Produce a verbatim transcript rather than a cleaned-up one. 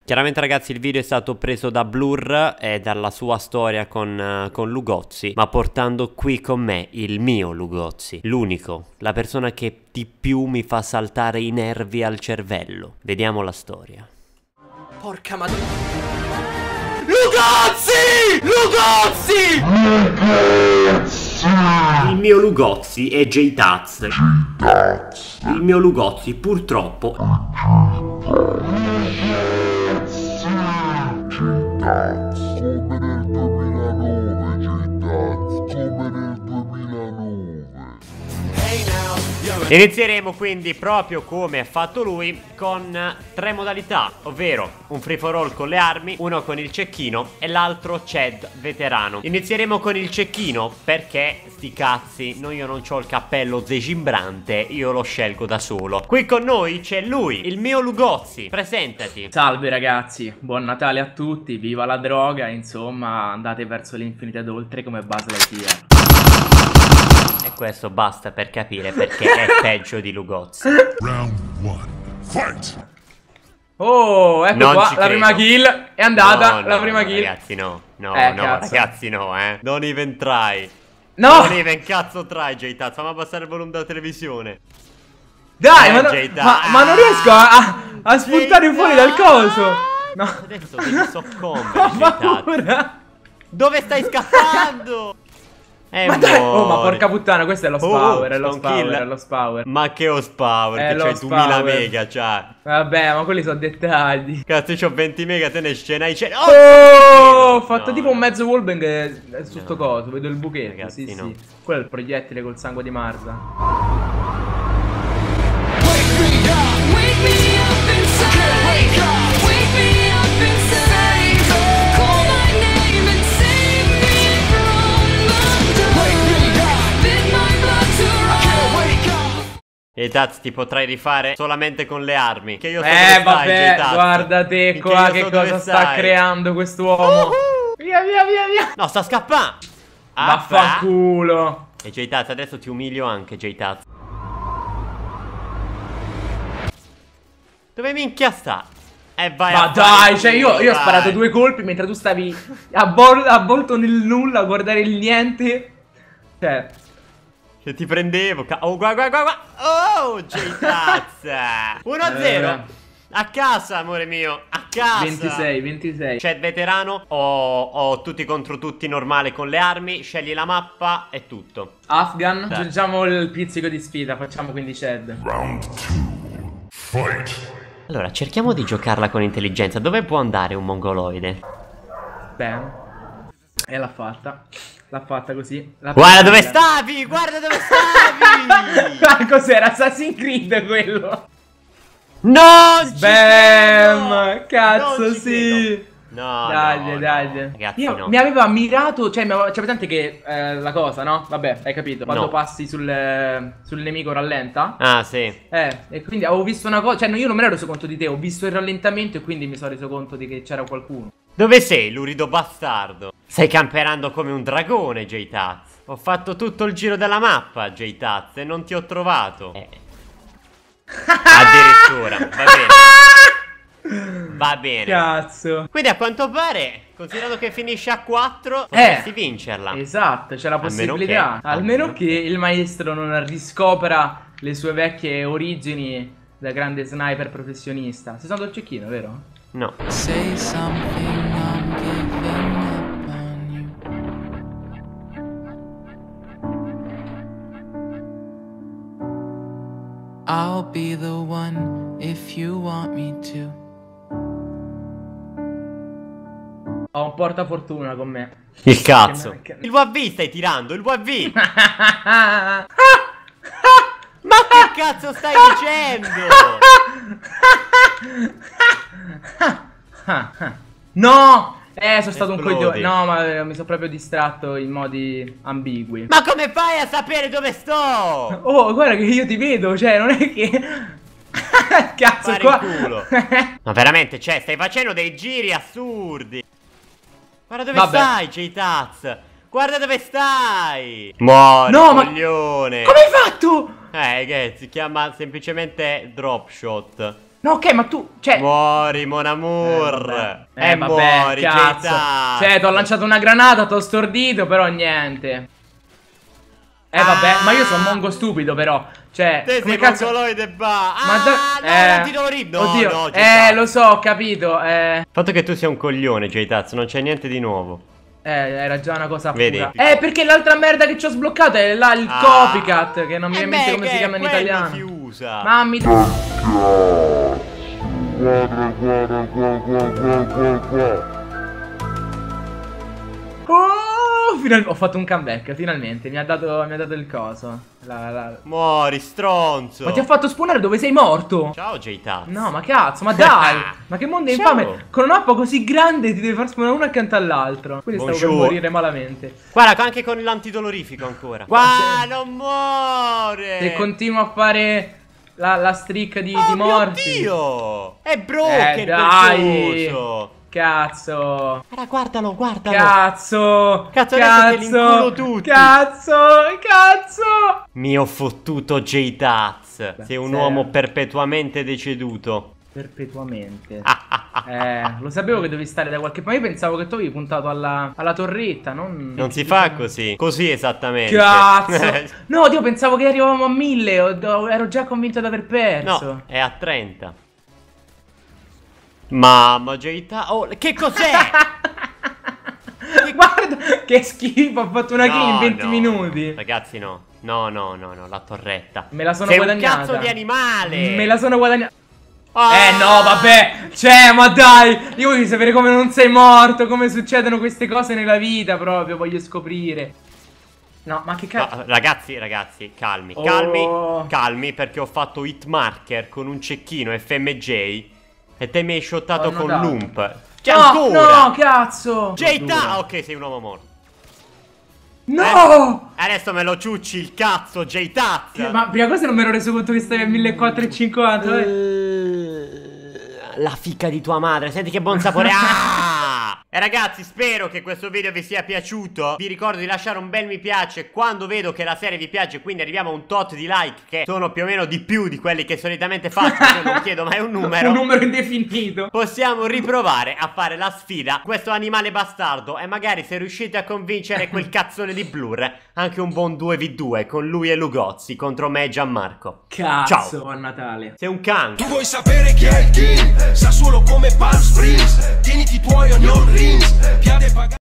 Chiaramente ragazzi il video è stato preso da Blur e dalla sua storia con, uh, con Lugozzi, ma portando qui con me il mio Lugozzi, l'unico, la persona che di più mi fa saltare i nervi al cervello. Vediamo la storia. Porca madonna. Lugozzi! Lugozzi! Lugozzi! Il mio Lugozzi è J-Taz. Il mio Lugozzi purtroppo come nel duemilanove, J-Taz, come nel duemilanove. Inizieremo quindi proprio come ha fatto lui con tre modalità, ovvero un free for all con le armi, uno con il cecchino e l'altro Chad veterano. Inizieremo con il cecchino perché sti cazzi, no, io non ho il cappello zecimbrante, io lo scelgo da solo. Qui con noi c'è lui, il mio Lugozzi, presentati. Salve ragazzi, buon Natale a tutti, viva la droga, insomma andate verso l'infinito ed oltre come Buzz Lightyear. E questo basta per capire perché è peggio di Lugozzi. Round one, fight! Oh, ecco Non qua, ci la credo. prima kill è andata, No, la no, prima no, kill. ragazzi no, no, Eh, no, cazzo. ragazzi no, eh. Don't even try. No! Non even cazzo try, J-Taz, fammi abbassare il volume della televisione. Dai, Eh, ma, no- J-Taz. ma, ma non riesco a, a, a spuntare J-Taz. fuori dal coso. No. Adesso devi soccombere, Ho J-Taz. paura. Dove stai scappando? Eh, Ma dai, oh ma muori. porca puttana, questo è lo Oh, power, è lo stone power, kill. è lo power. Ma che horsepower, È che lo c'hai duemila power. mega, cioè. Vabbè, ma quelli sono dettagli. Cazzo, io c'ho venti mega, te ne scena i cena. Oh, ho fatto no, tipo no. un mezzo wallbang eh, su sto No. coso, vedo il buchetto, Ragazzi, sì no. sì. Quello è il proiettile col sangue di Marza. Wake me up inside. Wake me up inside. Call my name and save me from the dark. Bid my blood to run. E Taz, ti potrai rifare solamente con le armi. Che io so Eh dove stai, vabbè, J-Taz. guarda te Che qua io che so dove cosa sta stai. creando quest'uomo. Via via via via. No, sta scappando. Vaffanculo. E J-Taz, adesso ti umilio anche, J-Taz. Dove minchia sta? E vai Ma a dai, fare cioè io, culo, io ho dai. sparato due colpi mentre tu stavi avvol- avvolto nel nulla a guardare il niente. Cioè, Che ti prendevo, ca- oh, guarda, guarda, guarda. Oh, J-Taz. uno a zero. Eh. A casa, amore mio. A casa. ventisei, ventisei. C'è il veterano o, o tutti contro tutti normale con le armi. Scegli la mappa e tutto. Afghan, Dai. aggiungiamo il pizzico di sfida, facciamo quindi Chad. Round two, fight! Allora, cerchiamo di giocarla con intelligenza. Dove può andare un mongoloide? Bam. E l'ha fatta. L'ha fatta così. L'ha Guarda fatta dove bene. stavi! Guarda dove stavi! Ma cos'era? Assassin's Creed quello? Non ci Bam! credo! Cazzo, Non ci sì! credo. No, Dai, no, dai. no. Ragazzi, Io no. mi aveva ammirato, cioè mi aveva, c'è presente che eh, la cosa, no? Vabbè, hai capito. Quando No. passi sul, eh, sul nemico rallenta. Ah, sì. Eh, e quindi avevo visto una cosa, cioè no, io non me ne ero reso conto di te, ho visto il rallentamento e quindi mi sono reso conto di che c'era qualcuno. Dove sei, lurido bastardo? Stai camperando come un dragone, J-Taz. Ho fatto tutto il giro della mappa, J-Taz, e non ti ho trovato. Eh. Addirittura, va bene. Va bene. Cazzo. Quindi a quanto pare, considerato che finisce a quattro, potresti Eh, vincerla. Esatto, c'è la Almeno possibilità. che- Almeno almeno che il maestro non riscopra le sue vecchie origini da grande sniper professionista. Sei stato il cecchino, vero? No. Say something, I'm giving up on you. I'll be the one if you want me to. Ho un portafortuna con me. Il cazzo. Che- Il W A V stai tirando, il W A V. Ah! Ma che cazzo stai dicendo? No! Eh, sono stato un Esplodi. coglione. No, ma eh, mi sono proprio distratto in modi ambigui. Ma come fai a sapere dove sto? Oh, guarda che io ti vedo, cioè, non è che... Cazzo, Fare qua... in culo. Ma veramente, cioè, stai facendo dei giri assurdi. Guarda dove Vabbè. stai, J-Taz. Guarda dove stai. Muori, No, ma- coglione. Come hai fatto? Eh, che si chiama semplicemente drop shot. No, ok, ma tu, cioè... Muori, mon amour. Eh, E vabbè, muori, cazzo. J-Taz. Cioè, ti ho lanciato una granata, ti ho stordito, però niente. Eh, vabbè, ma io sono mongo stupido, però. Cioè, Te come sei cazzo... mongoloide ba. Ma Ah, da- no, eh, non ti devo ridere. No, Oddio, no, eh, J-Taz. lo so, ho capito, eh... Il fatto che tu sia un coglione, J-Taz, non c'è niente di nuovo. Eh, era già una cosa Vedi? pura. Eh, perché l'altra merda che ci ho sbloccato è là il Ah. copycat, che non mi Eh viene in mente beh, come si che chiama in quello italiano. si usa. Mammi... Guarda, guarda, guarda, guarda, guarda, guarda. Oh, final- ho fatto un comeback, finalmente. Mi ha dato, mi ha dato il coso. La, la... Muori, stronzo. Ma ti ha fatto spawnare dove sei morto? Ciao, J-Taz. No, ma cazzo, ma dai! Ma che mondo Ciao. infame! Con una mappa così grande ti devi far spawnare uno accanto all'altro. Quindi stavo per Bonjour. morire malamente. Guarda, anche con l'antidolorifico ancora. Qua non muore. Se continuo a fare la, la streak di, Oh di mio morti. Dio! È broken Eh, dai! percoso. Cazzo! Guarda, guardalo, guardalo. Cazzo! Cazzo, adesso te li inculo tutti. Cazzo! Cazzo! Mio fottuto J-Taz. Sei un sì. uomo perpetuamente deceduto. Perpetuamente. Eh, lo sapevo che dovevi stare da qualche parte. Ma io pensavo che tu avevi puntato alla, alla torretta, non... Non si fa così. Così esattamente. Cazzo! No, io pensavo che arrivavamo a mille. ho- ho- Ero già convinto di aver perso. No, è a trenta. Mamma, J-Taz. Oh, che cos'è? Guarda che schifo, ho fatto una kill in No, venti no. minuti. Ragazzi, no. No, no, no, no, la torretta. Me la sono Sei guadagnata. un cazzo di animale. Me la sono guadagnata. Ah! Eh no, vabbè. Cioè, ma dai. Io voglio sapere come non sei morto. Come succedono queste cose nella vita proprio. Voglio scoprire. No, ma che cazzo. No, ragazzi, ragazzi, calmi, Oh. calmi, calmi, perché ho fatto hit marker con un cecchino F M J e te mi hai shottato Ho con notato. l'ump. C'è No, ancora! no, cazzo. J-Taz! Ok, sei un uomo morto. No. Eh, adesso me lo ciucci il cazzo, J-Taz! Eh, Ma prima cosa non mi ero reso conto che stavi a millequattrocentocinquanta. eh. La fica di tua madre, senti che buon sapore. Ah! E ragazzi, spero che questo video vi sia piaciuto. Vi ricordo di lasciare un bel mi piace quando vedo che la serie vi piace, quindi arriviamo a un tot di like che sono più o meno di più di quelli che solitamente faccio. Io non chiedo mai un numero. Un numero indefinito. Possiamo riprovare a fare la sfida questo animale bastardo e magari se riuscite a convincere quel cazzone di Blur anche un buon due vu due con lui e Lugozzi contro me e Gianmarco. Cazzo, Ciao. buon Natale. Sei un can. Tu vuoi sapere chi è il king? Sa solo come Palm Springs. Tieniti i tuoi onion rings. Piade pagate.